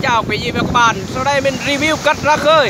chào quý vị và các bạn. Sau đây mình review cách ra khơi.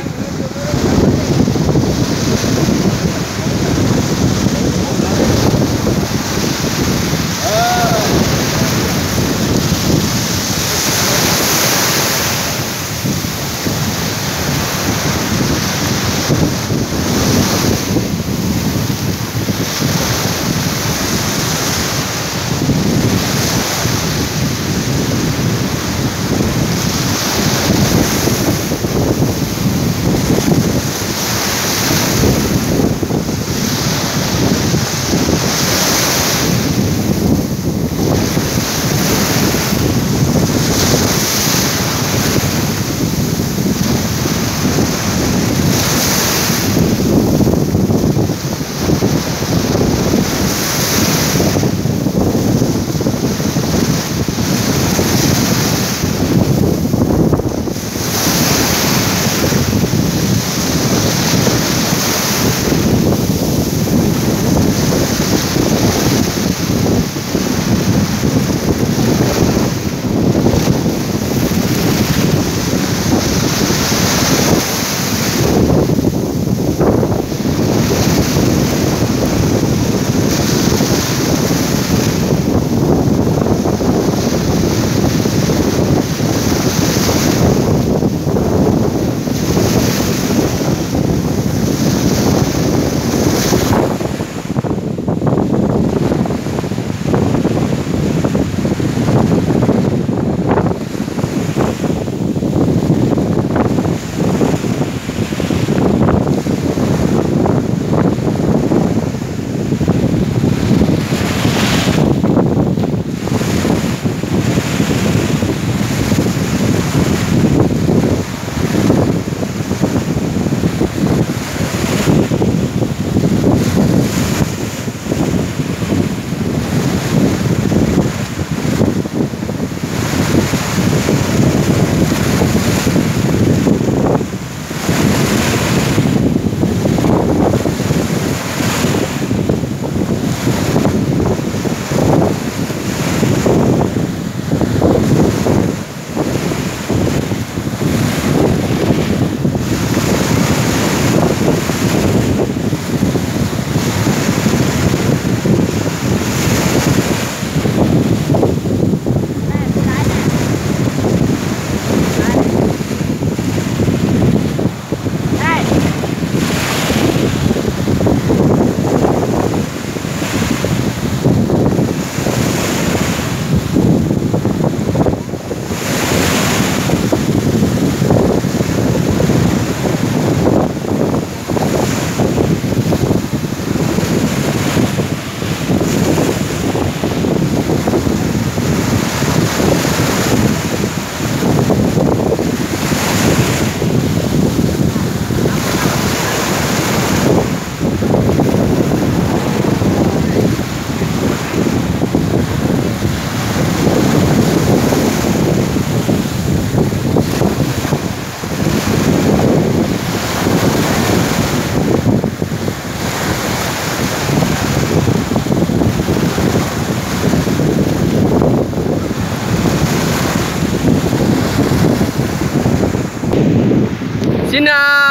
Xin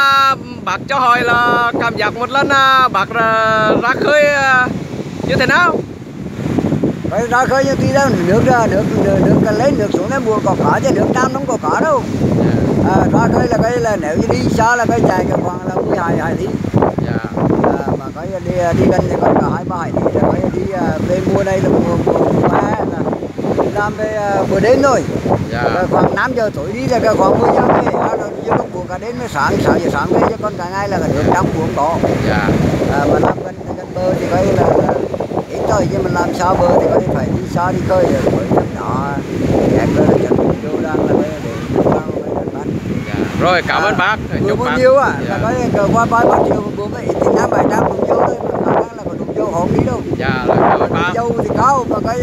bác cho hỏi là cảm giác một lần bác ra khơi như thế nào? Phải ra khơi như tí đâu, nước lấy nước xuống đấy mùa có cá chứ nước Nam không có cá đâu. Ra khơi là cái là nếu như đi xa là cái chạy cái khoảng là 12 hải lý. Mà cái đi gần thì có cả 2-3 hải lý, cái đi về mùa này là mùa hè là làm về buổi đêm thôi. Khoảng 5 giờ tối đi là khoảng 10 giờ về, lúc buổi cả đến mới sáng 6 giờ sáng về, chứ còn cả ngày là nước trong cũng có. Mà làm gần bờ thì cái là ít thôi, chứ mình làm xa bờ thì có phải đi xa đi khơi rồi mới chấm đó em là chấm vô đang là cái để bán. Rồi cảm ơn bác. Chúc bao nhiêu là cái qua 3 triệu bữa cái thì 500-700 cũng vô thôi, mà khả năng là còn đúng vô không đi đâu. Cảm ơn bác. Dâu thì cao mà cái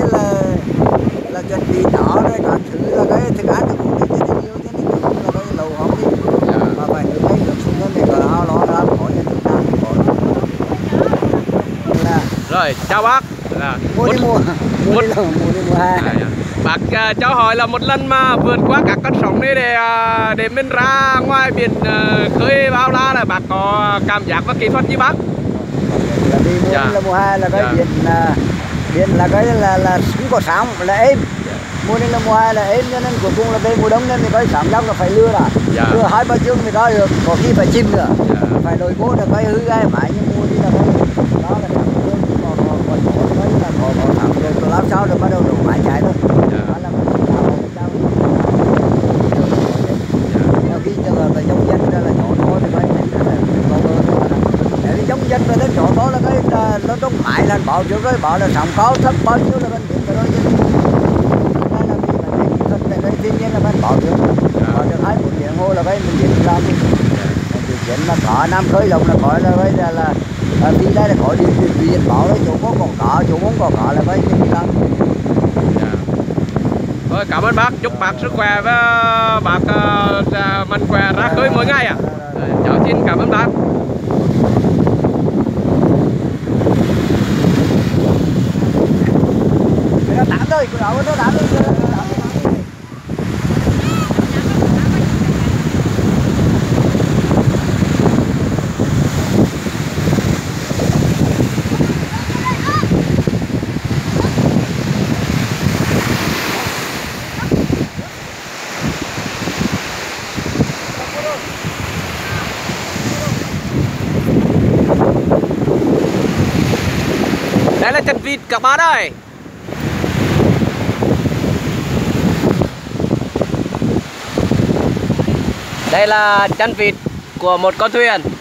là chuẩn bị nhỏ đây cả thứ là cái thức ăn thì cũng thì nhiều thế nên cũng là cái lầu không đi. Mà phải nước ấy nước xuống thì có ao lo ra khỏi nhà nước Nam có. Rồi chào bác. Mua đi mua. Mùa này là mùa này mùa 2. Bác cho hỏi là một lần mà vượt qua các con sóng này để mình ra ngoài biển khơi bao la là bác có cảm giác và kỹ thuật như bác? Là đi mùa này là mùa 2 là cái biển là cái là không có sóng là êm. Mùa này là mùa 2 là êm, cho nên cuối cùng là về mùa đông nên thì cái sóng dốc là phải lưa là lưa 2-3 chương thì có được, có khi phải chìm nữa. Phải đổi cố là cái hư gai mãi, nhưng mùa đi là cái đó là còn cái là còn thẳng rồi làm sao rồi bắt đầu đổ mãi chạy thôi. Đó là mình khi là giống dân ra là chỗ đó thì phải để giống dân ra đến chỗ đó là cái nóต้องmãi là bảo trước cái bảo là sóng cao thấp bao nhiêu là mình biết cái đó chứ. Đây là mình cái thiên nhiên là mình bảo trước. Bảo được 2 tiếng đồng hồ là cái mình biết làm đi. Chuyện mà có Nam khơi lồng là gọi là bây giờ là đi đây là gọi điện bảo đấy, chỗ có còn cỏ, chỗ muốn còn cỏ là phải đi làm. Thôi cảm ơn bác, chúc bác sức khỏe và bác mạnh khỏe ra khơi mỗi ngày ạ. Cháu xin cảm ơn bác. Nó tạm thôi, nó tạm thôi. Đây là chân vịt các bạn ơi. Đây là chân vịt của một con thuyền.